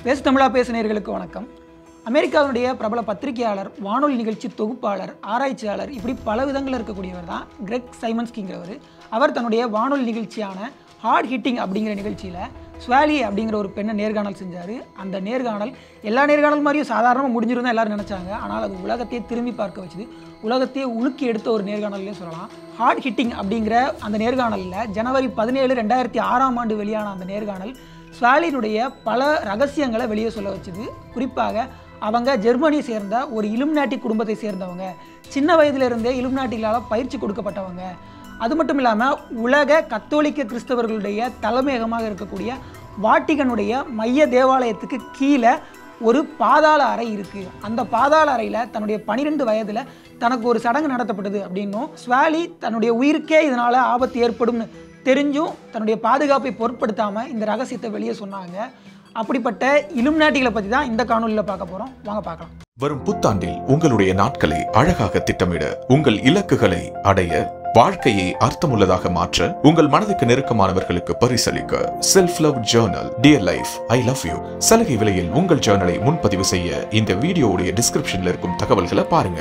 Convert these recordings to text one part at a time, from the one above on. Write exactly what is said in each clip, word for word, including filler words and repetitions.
பேசு தமிழா பேசு நேயர்களுக்கு வணக்கம். அமெரிக்காவுடைய பிரபல பத்திரிகையாளர், வானொலி நிகழ்ச்சி தொகுப்பாளர், ஆராய்ச்சியாளர், இப்படி பல விதங்களில் இருக்கக்கூடியவர் தான் கிரெக் சைமன்ஸ்கிங்கிறவர். அவர் தன்னுடைய வானொலி நிகழ்ச்சியான ஹார்ட் ஹிட்டிங் அப்படிங்கிற நிகழ்ச்சியில் ஸ்வாலி அப்படிங்கிற ஒரு பெண்ணை நேர்காணல் செஞ்சார். அந்த நேர்காணல் எல்லா நேர்காணல் மாதிரியும் சாதாரணமாக முடிஞ்சிருந்தா எல்லாரும் நினச்சாங்க. ஆனால் அது உலகத்தையே திரும்பி பார்க்க வச்சுது, உலகத்தையே உலுக்கி எடுத்த ஒரு நேர்காணல்லே சொல்லலாம். ஹார்ட் ஹிட்டிங் அப்படிங்கிற அந்த நேர்காணலில் ஜனவரி பதினேழு ரெண்டாயிரத்தி ஆறாம் ஆண்டு வெளியான அந்த நேர்காணல் ஸ்வாலினுடைய பல ரகசியங்களை வெளியே சொல்ல வச்சுது. குறிப்பாக அவங்க ஜெர்மனியை சேர்ந்த ஒரு இலுமினாட்டி குடும்பத்தை சேர்ந்தவங்க, சின்ன வயதிலிருந்தே இலுமினாட்டிகளால் பயிற்சி கொடுக்கப்பட்டவங்க. அது மட்டும் இல்லாமல் உலக கத்தோலிக்க கிறிஸ்தவர்களுடைய தலைமையகமாக இருக்கக்கூடிய வாட்டிகனுடைய மைய தேவாலயத்துக்கு கீழே ஒரு பாதாள அறை இருக்குது. அந்த பாதாள அறையில் தன்னுடைய பன்னிரெண்டு வயதில் தனக்கு ஒரு சடங்கு நடத்தப்பட்டது அப்படின்னும், ஸ்வாலி தன்னுடைய உயிருக்கே இதனால் ஆபத்து ஏற்படும்னு தெரிஞ்சும் தன்னுடைய பாதுகாப்பை பொருட்படுத்தாமல் இந்த ரகசியத்தை வெளியே சொன்னாங்க. அப்படிப்பட்ட இலுமினாட்டிகளை பற்றி தான் இந்த காணொலியில் பார்க்க போகிறோம். வாங்க பார்க்கலாம். வரும் புத்தாண்டில் உங்களுடைய நாட்களை அழகாக திட்டமிட, உங்கள் இலக்குகளை அடைய, வாழ்க்கையை அர்த்தமுள்ளதாக மாற்ற, உங்கள் மனதுக்கு நெருக்கமானவர்களுக்கு பரிசளிக்க self love journal dear life I love you சலுகை விலையில் உங்கள் ஜர்னலை முன்பதிவு செய்ய இந்த வீடியோவுடைய டிஸ்கிரிப்ஷன்ல இருக்கும் தகவல்களை பாருங்க.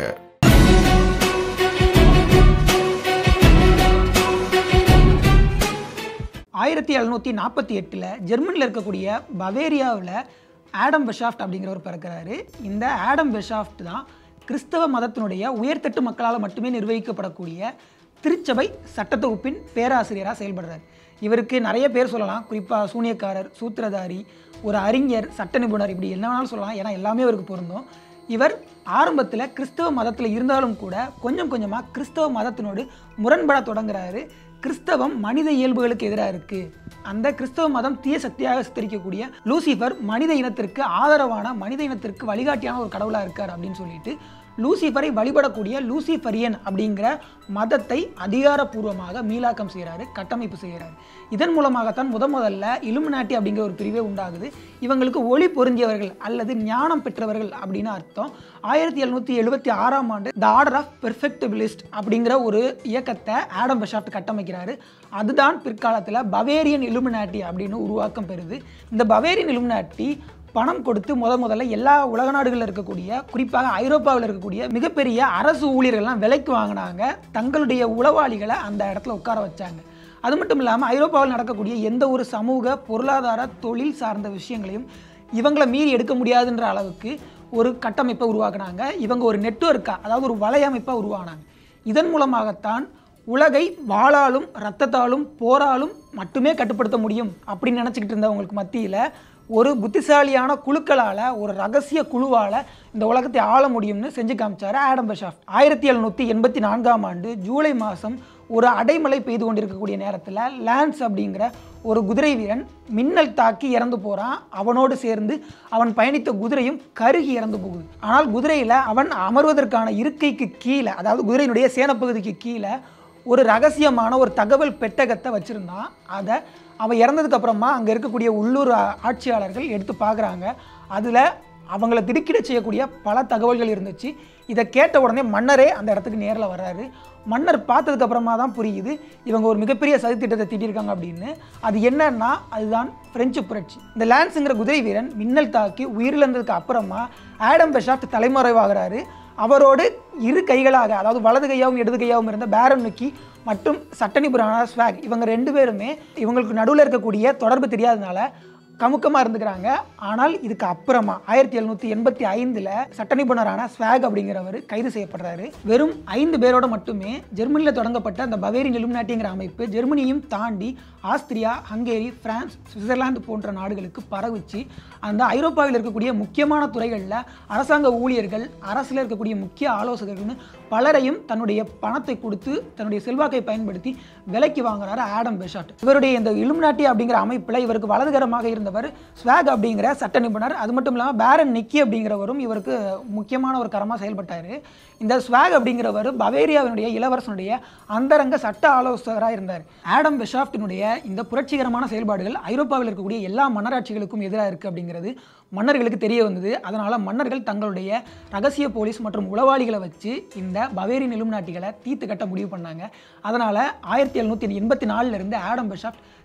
ஆயிரத்தி எழுநூற்றி நாற்பத்தி எட்டில் ஜெர்மனியில் இருக்கக்கூடிய பவேரியாவில் ஆடம் வெஷாஃப்ட் அப்படிங்கிறவர் பிறக்கிறாரு. இந்த ஆடம் வெஷாஃப்ட் தான் கிறிஸ்தவ மதத்தினுடைய உயர்தட்டு மக்களால் மட்டுமே நிர்வகிக்கப்படக்கூடிய திருச்சபை சட்டத்தொகுப்பின் பேராசிரியராக செயல்படுறார். இவருக்கு நிறைய பேர் சொல்லலாம். குறிப்பாக சூனியக்காரர், சூத்திரதாரி, ஒரு அறிஞர், சட்ட நிபுணர், இப்படி என்ன வேணாலும் சொல்லலாம். ஏன்னா எல்லாமே அவருக்கு பொருந்தும். இவர் ஆரம்பத்தில் கிறிஸ்தவ மதத்தில் இருந்தாலும் கூட கொஞ்சம் கொஞ்சமாக கிறிஸ்தவ மதத்தினோடு முரண்பட தொடங்குறாரு. கிறிஸ்தவம் மனித இயல்புகளுக்கு எதிராக இருக்குது, அந்த கிறிஸ்தவ மதம் தீய சக்தியாக சித்தரிக்கக்கூடிய லூசிஃபர் மனித இனத்திற்கு ஆதரவான, மனித இனத்திற்கு வழிகாட்டியான ஒரு கடவுளாக இருக்கார் அப்படின்னு சொல்லிட்டு லூசிஃபரை வழிபடக்கூடிய லூசிஃபரியன் அப்படிங்கிற மதத்தை அதிகாரப்பூர்வமாக மீளாக்கம் செய்கிறாரு, கட்டமைப்பு செய்கிறாரு. இதன் மூலமாகத்தான் முத முதல்ல இலுமினாட்டி அப்படிங்கிற ஒரு பிரிவே உண்டாகுது. இவங்களுக்கு ஒளி பொருந்தியவர்கள் அல்லது ஞானம் பெற்றவர்கள் அப்படின்னு அர்த்தம். ஆயிரத்தி எழுநூற்றி எழுபத்தி ஆறாம் ஆண்டு த ஆர்டர் ஆஃப் பெர்ஃபெக்டிபிலிஸ்ட் அப்படிங்கிற ஒரு இயக்கத்தை ஆடம் வெஷாஃப்ட் கட்டமைக்கிறாரு. அதுதான் பிற்காலத்தில் பவேரியன் இலுமினாட்டி அப்படின்னு உருவாக்கம் பெறுது. இந்த பவேரியன் இலுமினாட்டி பணம் கொடுத்து முத முதல்ல எல்லா உலக நாடுகளில் இருக்கக்கூடிய, குறிப்பாக ஐரோப்பாவில் இருக்கக்கூடிய மிகப்பெரிய அரசு ஊழியர்கள்லாம் விலைக்கு வாங்கினாங்க. தங்களுடைய உளவாளிகளை அந்த இடத்துல உட்கார வச்சாங்க. அது மட்டும் இல்லாமல் ஐரோப்பாவில் நடக்கக்கூடிய எந்த ஒரு சமூக, பொருளாதார, தொழில் சார்ந்த விஷயங்களையும் இவங்களை மீறி எடுக்க முடியாதுன்ற அளவுக்கு ஒரு கட்டமைப்பை உருவாக்குனாங்க. இவங்க ஒரு நெட்வொர்க்காக, அதாவது ஒரு வலையமைப்பாக உருவானாங்க. இதன் மூலமாகத்தான் உலகை வாளாலும் இரத்தத்தாலும் போராலும் மட்டுமே கட்டுப்படுத்த முடியும் அப்படின்னு நினச்சிக்கிட்டு இருந்தவங்களுக்கு மத்தியில் ஒரு புத்திசாலியான குழுக்களால், ஒரு ரகசிய குழுவால் இந்த உலகத்தை ஆள முடியும்னு செஞ்சு காமிச்சார் ஆடம் வெஷாஃப்ட். ஆயிரத்தி எழுநூற்றி எண்பத்தி நான்காம் ஆண்டு ஜூலை மாதம் ஒரு அடைமழை பெய்து கொண்டிருக்கக்கூடிய நேரத்தில் லான்ஸ் அப்படிங்கிற ஒரு குதிரை வீரன் மின்னல் தாக்கி இறந்து போகிறான். அவனோடு சேர்ந்து அவன் பயணித்த குதிரையும் கருகி இறந்து போகுது. ஆனால் குதிரையில் அவன் அமர்வதற்கான இருக்கைக்கு கீழே, அதாவது குதிரையினுடைய சேனப்பகுதிக்கு கீழே ஒரு ரகசியமான ஒரு தகவல் பெட்டகத்தை வச்சுருந்தான். அதை அவன் இறந்ததுக்கு அப்புறமா அங்கே இருக்கக்கூடிய உள்ளூர் ஆட்சியாளர்கள் எடுத்து பார்க்குறாங்க. அதில் அவங்கள திடுக்கிட செய்யக்கூடிய பல தகவல்கள் இருந்துச்சு. இதை கேட்ட உடனே மன்னரே அந்த இடத்துக்கு நேரில் வர்றாரு. மன்னர் பார்த்ததுக்கு அப்புறமா தான் புரியுது இவங்க ஒரு மிகப்பெரிய சதித்திட்டத்தை தீட்டியிருக்காங்க அப்படின்னு. அது என்னன்னா, அதுதான் பிரெஞ்சு புரட்சி. இந்த லான்ஸுங்கிற குதிரை வீரன் மின்னல் தாக்கி உயிரிழந்ததுக்கு அப்புறமா ஆடம் வெஷாஃப்ட் தலைமறைவாகிறாரு. அவரோடு இரு கைகளாக, அதாவது வலது கையாகவும் இடது கையாகவும் இருந்த பேரன் நிக்கி மற்றும் சட்ட நிபுணரான ஸ்வாக், இவங்க ரெண்டு பேருமே இவங்களுக்கு நடுவில் இருக்கக்கூடிய தொடர்பு தெரியாதனால கமுக்கமாக இருந்துக்கிறாங்க. ஆனால் இதுக்கு அப்புறமா ஆயிரத்தி எழுநூற்றி எண்பத்தி ஐந்தில் சட்ட நிபுணரான ஸ்வாக் அப்படிங்கிறவர் கைது செய்யப்படுறாரு. வெறும் ஐந்து பேரோட மட்டுமே ஜெர்மனியில் தொடங்கப்பட்ட அந்த பவேரியன் இலுமினாட்டிங்கிற அமைப்பு ஜெர்மனியும் தாண்டி ஆஸ்திரியா, ஹங்கேரி, பிரான்ஸ், சுவிட்சர்லாந்து போன்ற நாடுகளுக்கு பரவிச்சு. அந்த ஐரோப்பாவில் இருக்கக்கூடிய முக்கியமான துறைகளில் அரசாங்க ஊழியர்கள், அரசில் இருக்கக்கூடிய முக்கிய ஆலோசகர்கள்னு பலரையும் தன்னுடைய பணத்தை கொடுத்து, தன்னுடைய செல்வாக்கை பயன்படுத்தி விலைக்கு வாங்குறாரு ஆடம் வெஷாஃப்ட். இவருடைய இந்த இலுமினாட்டி அப்படிங்கிற அமைப்பில் இவருக்கு வலதுகரமாக இருந்தவர் ஸ்வாக் அப்படிங்கிற சட்ட நிபுணர். அது மட்டும் இல்லாமல் பேரன் நிக்கி அப்படிங்கிறவரும் இவருக்கு முக்கியமான ஒரு கரமாக செயல்பட்டார். இந்த ஸ்வாக் அப்படிங்கிறவர் பவேரியாவினுடைய இளவரசனுடைய அந்தரங்க சட்ட ஆலோசகராக இருந்தார். ஆடம் வெஷாஃப்டினுடைய இந்த புரட்சிகரமான செயல்பாடுகள் ஐரோப்பாவில் இருக்கக்கூடிய எல்லா மன்னராட்சிகளுக்கும் எதிராக இருக்குது அப்படிங்கிறது மன்னர்களுக்கு தெரிய வந்தது. அதனால் மன்னர்கள் தங்களுடைய ரகசிய போலீஸ் மற்றும் உளவாளிகளை வச்சு இந்த பவேரியன் இலுமினாட்டிகளை தீர்த்து கட்ட முடிவு பண்ணாங்க. அதனால் ஆயிரத்தி எழுநூற்றி எண்பத்தி நாலுலேருந்து ஆடம் வெஷாஃப்ட்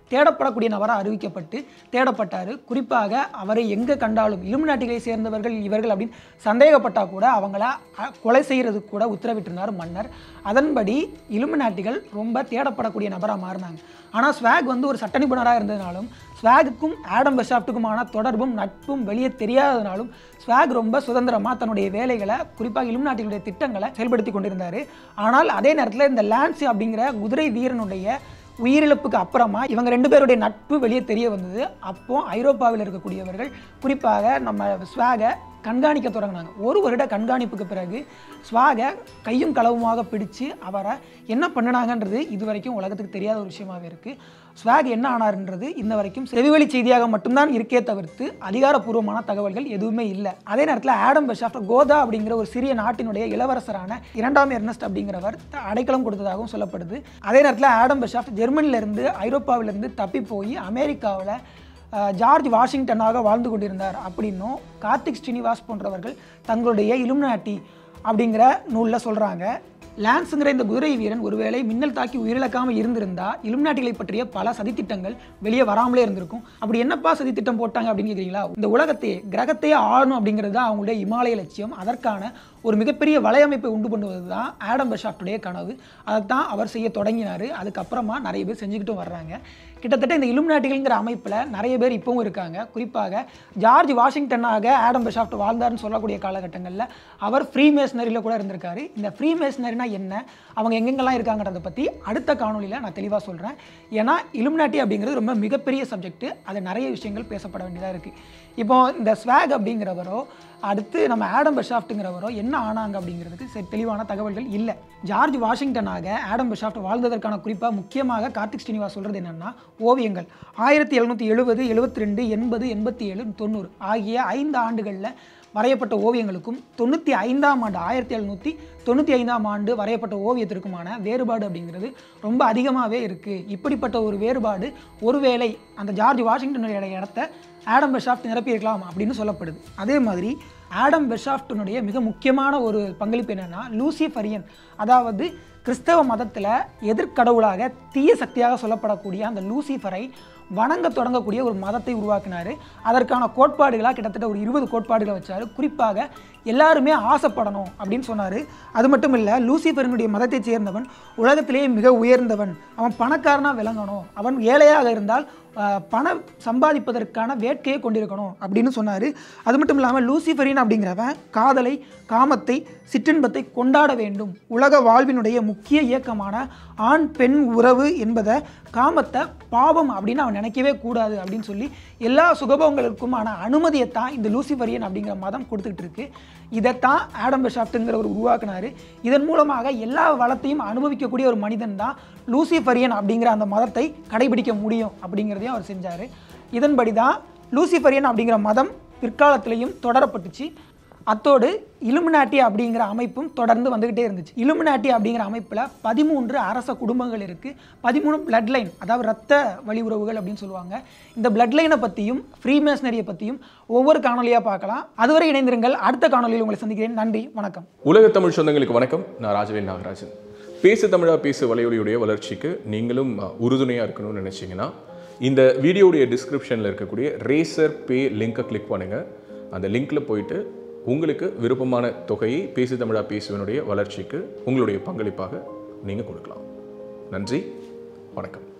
தேடப்படக்கூடிய நபராக அறிவிக்கப்பட்டு தேடப்பட்டார். குறிப்பாக அவரை எங்கே கண்டாலும் இலுமினாட்டிகளை சேர்ந்தவர்கள் இவர்கள் அப்படின்னு சந்தேகப்பட்டால் கூட அவங்கள கொலை செய்கிறதுக்கு கூட உத்தரவிட்டிருந்தார் மன்னர். அதன்படி இலுமினாட்டிகள் ரொம்ப தேடப்படக்கூடிய நபராக மாறினாங்க. ஆனால் ஸ்வாக் வந்து ஒரு சட்ட நிபுணராக இருந்ததுனாலும் ஸ்வாகுக்கும் ஆடம் வெஷாஃப்ட்டுக்குமான தொடர்பும் நட்பும் வெளியே தெரியாததுனாலும் ஸ்வாக் ரொம்ப சுதந்திரமாக தன்னுடைய வேலைகளை குறிப்பாக இலுமினாட்டிகளுடைய திட்டங்களை செயல்படுத்தி கொண்டிருந்தார். ஆனால் அதே நேரத்தில் இந்த லான்சி அப்படிங்கிற குதிரை வீரனுடைய உயிரிழப்புக்கு அப்புறமா இவங்க ரெண்டு பேருடைய நட்பு வெளியே தெரிய வந்தது. அப்போ ஐரோப்பாவில் இருக்கக்கூடியவர்கள் குறிப்பாக நம்ம ஸ்வாகை கண்காணிக்க தொடங்கினாங்க. ஒரு வருட கண்காணிப்புக்கு பிறகு ஸ்வாகை கையும் களவுமாக பிடிச்சு அவரை என்ன பண்ணினாங்கன்றது இது வரைக்கும் உலகத்துக்கு தெரியாத ஒரு விஷயமாகவே இருக்குது. ஸ்வாக் என்ன ஆனார்ன்றது இன்ன வரைக்கும் செவிவழி செய்தியாக மட்டும்தான் இருக்கே தவிர்த்து அதிகாரப்பூர்வமான தகவல்கள் எதுவுமே இல்லை. அதே நேரத்தில் ஆடம் வெஷாஃப்ட் கோதா அப்படிங்கிற ஒரு சிறிய நாட்டினுடைய இளவரசரான இரண்டாம் எர்னஸ்ட் அப்படிங்கிறவர் அடைக்கலம் கொடுத்ததாகவும் சொல்லப்படுது. அதே நேரத்தில் ஆடம் வெஷாஃப்ட் ஜெர்மனியிலிருந்து ஐரோப்பாவிலிருந்து தப்பி போய் அமெரிக்காவில் ஜார்ஜ் வாஷிங்டனாக வாழ்ந்து கொண்டிருந்தார் அப்படின்னும் கார்த்திக் ஸ்ரீனிவாஸ் போன்றவர்கள் தங்களுடைய இலுமினாட்டி அப்படிங்கிற நூலில் சொல்கிறாங்க. லான்ஸுங்கிற இந்த குதிரை வீரன் ஒருவேளை மின்னல் தாக்கி உயிரிழக்காமல் இருந்திருந்தால் இலுமினாட்டிகளை பற்றிய பல சதித்திட்டங்கள் வெளியே வராமலே இருந்திருக்கும். அப்படி என்னப்பா சதித்திட்டம் போட்டாங்க அப்படின்னு கேட்குறீங்களா? இந்த உலகத்தையே கிரகத்தையே ஆளணும் அப்படிங்கிறது தான் அவங்களுடைய இமாலய லட்சியம். அதற்கான ஒரு மிகப்பெரிய வலையமைப்பை உண்டு பண்ணுவது தான் ஆடம் வெஷாஃப்ட்டுடைய கனவு. அதைத்தான் அவர் செய்ய தொடங்கினார். அதுக்கப்புறமா நிறைய பேர் செஞ்சுக்கிட்டும் வர்றாங்க. கிட்டத்தட்ட இந்த இலுமினாட்டிகள்ங்கிற அமைப்பில் நிறைய பேர் இப்பவும் இருக்காங்க. குறிப்பாக ஜார்ஜ் வாஷிங்டனாக ஆடம் வெஷாஃப்ட் வாழ்ந்தார்னு சொல்லக்கூடிய காலகட்டங்களில் அவர் ஃப்ரீ மேஸ்னரியில் கூட இருந்திருக்காரு. இந்த ஃப்ரீ மேஸ்னரினா என்ன, அவங்க எங்கெங்கெல்லாம் இருக்காங்கிறத பற்றி அடுத்த காணொலியில் நான் தெளிவாக சொல்கிறேன். ஏன்னா இலுமினாட்டி அப்படிங்கிறது ரொம்ப மிகப்பெரிய சப்ஜெக்ட். அது நிறைய விஷயங்கள் பேசப்பட வேண்டியதாக இருக்குது. இப்போ இந்த ஸ்வாக் அப்படிங்கிறவரோ அடுத்து நம்ம ஆடம் வெஷாஃப்ட்டுங்கிறவரோ என்ன ஆனாங்க அப்படிங்கிறதுக்கு சரி தெளிவான தகவல்கள் இல்லை. ஜார்ஜ் வாஷிங்டனாக ஆடம் வெஷாஃப்ட் வாழ்ந்ததற்கான குறிப்பாக முக்கியமாக கார்த்திக் ஸ்ரீனிவாஸ் சொல்கிறது என்னென்னா ஓவியங்கள் ஆயிரத்தி எழுநூற்றி எழுபது எழுபத்தி ரெண்டு எண்பது எண்பத்தி ஏழு தொண்ணூறு ஆகிய ஐந்து ஆண்டுகளில் வரையப்பட்ட ஓவியங்களுக்கும் தொண்ணூற்றி ஐந்தாம் ஆண்டு ஆயிரத்தி எழுநூற்றி தொண்ணூற்றி ஐந்தாம் ஆண்டு வரையப்பட்ட ஓவியத்திற்குமான வேறுபாடு அப்படிங்கிறது ரொம்ப அதிகமாகவே இருக்குது. இப்படிப்பட்ட ஒரு வேறுபாடு ஒருவேளை அந்த ஜார்ஜ் வாஷிங்டனுடைய இடத்த ஆடம் வெஷாஃப்ட் நிரப்பியிருக்கலாம் அப்படின்னு சொல்லப்படுது. அதே மாதிரி ஆடம் வெஷாஃப்டினுடைய மிக முக்கியமான ஒரு பங்களிப்பு என்னென்னா லூசிஃபரியன், அதாவது கிறிஸ்தவ மதத்தில் எதிர்கடவுளாக தீய சக்தியாக சொல்லப்படக்கூடிய அந்த லூசிஃபரை வணங்க தொடங்கக்கூடிய ஒரு மதத்தை உருவாக்கினார். அதற்கான கோட்பாடுகளாக கிட்டத்தட்ட ஒரு இருபது கோட்பாடுகளை வச்சார். குறிப்பாக எல்லாருமே ஆசைப்படணும் அப்படின்னு சொன்னார். அது மட்டும் இல்லை, லூசிஃபரினுடைய மதத்தை சேர்ந்தவன் உலகத்திலேயே மிக உயர்ந்தவன், அவன் பணக்காரனாக விளங்கணும், அவன் ஏழையாக இருந்தால் பணம் சம்பாதிப்பதற்கான வேட்கையை கொண்டிருக்கணும் அப்படின்னு சொன்னார். அது மட்டும் இல்லாமல் லூசிஃபரின் அப்படிங்கிறவன் காதலை, காமத்தை, சிற்றின்பத்தை கொண்டாட வேண்டும், உலக வாழ்வினுடைய முக்கிய இயக்கமான ஆண் பெண் உறவு என்பதை காமத்தை பாவம் அப்படின்னு அவன் நினைக்கவே கூடாது அப்படின்னு சொல்லி எல்லா சுகபோகங்களுக்குமான அனுமதியைத்தான் இந்த லூசிஃபரியன் அப்படிங்கிற மதம் கொடுத்துக்கிட்டு இருக்கு. இதைத்தான் ஆடம் வெஷாஃப்ட்டுங்கிற ஒரு உருவாக்குனார். இதன் மூலமாக எல்லா வளத்தையும் அனுபவிக்கக்கூடிய ஒரு மனிதன் தான் லூசிஃபரியன் அப்படிங்கிற அந்த மதத்தை கடைபிடிக்க முடியும் அப்படிங்கிறதையும் அவர் செஞ்சார். இதன்படி தான் லூசிஃபரியன் அப்படிங்கிற மதம் பிற்காலத்திலையும் தொடரப்பட்டுச்சு. அத்தோடு இலுமினாட்டி அப்படிங்கிற அமைப்பும் தொடர்ந்து வந்துக்கிட்டே இருந்துச்சு. இலுமினாட்டி அப்படிங்கிற அமைப்பில் பதிமூன்று அரச குடும்பங்கள் இருக்குது. பதிமூணு பிளட் லைன், அதாவது ரத்த வழி உறவுகள் அப்படின்னு சொல்லுவாங்க. இந்த பிளட் லைனை பற்றியும் ஃப்ரீமேஸ்னரியை பற்றியும் ஒவ்வொரு காணொலியாக பார்க்கலாம். அதுவரை இணைந்திருங்கள். அடுத்த காணொலியில் உங்களை சந்திக்கிறேன். நன்றி, வணக்கம். உலக தமிழ் சொந்தங்களுக்கு வணக்கம். நான் ராஜவேல் நாகராஜன். பேசு தமிழா பேசு வலையொலியுடைய வளர்ச்சிக்கு நீங்களும் உறுதுணையாக இருக்கணும்னு நினச்சிங்கன்னா இந்த வீடியோடைய டிஸ்கிரிப்ஷனில் இருக்கக்கூடிய ரேசர் பே லிங்கை கிளிக் பண்ணுங்கள். அந்த லிங்க்கில் போயிட்டு உங்களுக்கு விருப்பமான தொகையை பேசு தமிழா பேசுவனுடைய வளர்ச்சிக்கு உங்களுடைய பங்களிப்பாக நீங்கள் கொடுக்கலாம். நன்றி, வணக்கம்.